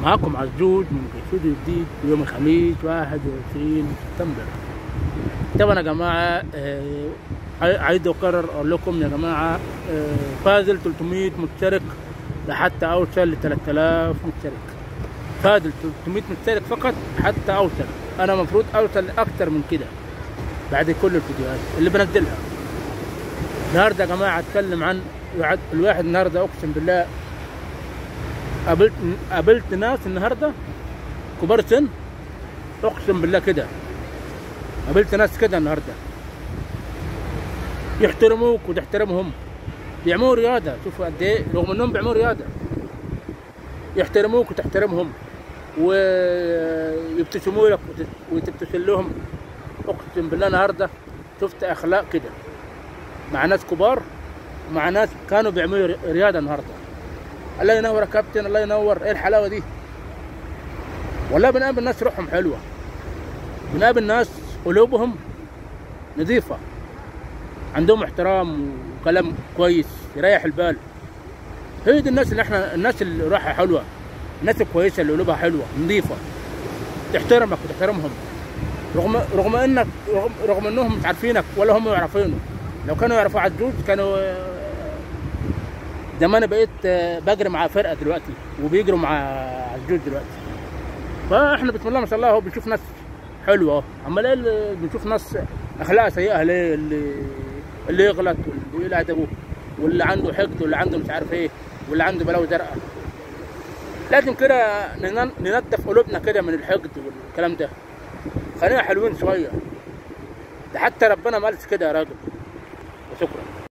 معاكم عزوز من فيديو جديد يوم الخميس 21 سبتمبر. طبعا يا جماعه عايز اقرر اقول لكم يا جماعه فاضل 300 مشترك لحتى اوصل ل 3000 مشترك. فاضل 300 مشترك فقط حتى اوصل. انا المفروض اوصل لاكثر من كده بعد كل الفيديوهات اللي بنزلها. النهارده يا جماعه اتكلم عن الواحد النهارده اقسم بالله قابلت ناس النهارده كبار سن، اقسم بالله كده قابلت ناس كده النهارده يحترموك وتحترمهم، بيعملوا رياضه. شوفوا قد ايه رغم انهم بيعملوا رياضه يحترموك وتحترمهم ويبتسموا لك وتبتسم لهم. اقسم بالله النهارده شفت اخلاق كده مع ناس كبار ومع ناس كانوا بيعملوا رياضه النهارده. الله ينور يا كابتن، الله ينور. ايه الحلاوه دي؟ والله بنقابل ناس روحهم حلوه، بنقابل ناس قلوبهم نظيفه، عندهم احترام وكلام كويس يريح البال. هي دي الناس اللي الناس اللي روحها حلوه، الناس الكويسه اللي قلوبها حلوه نظيفه تحترمك وتحترمهم رغم انهم مش عارفينك ولا هم يعرفينه. لو كانوا يعرفوا عزوز كانوا زمان بقيت بجري مع فرقه دلوقتي وبيجروا مع عزوز دلوقتي. فاحنا بسم الله ما شاء الله اهو بنشوف ناس حلوه اهو. امال ايه اللي بنشوف ناس اخلاقها سيئه ليه؟ اللي يغلط واللي يقل ادبه واللي عنده حقد واللي عنده مش عارف ايه واللي عنده بلاوي زرقاء. لازم كده ننضف قلوبنا كده من الحقد والكلام ده، خلينا حلوين شويه. ده حتى ربنا ما قالش كده يا راجل. وشكرا.